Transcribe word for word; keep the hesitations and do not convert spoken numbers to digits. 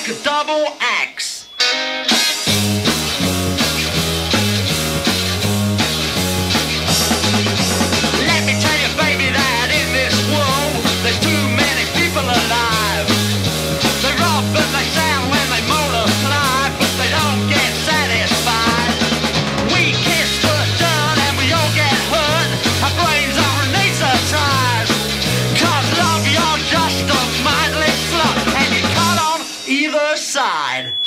like a double axe. Let me tell you, baby, that in this world there's too many people alive. They rob and they sell when they multiply, but they don't get satisfied. We kiss the dirt and we all get hurt. Our brains are anesthetized. Cause love, you're just a mindless slut, and you cut on either side.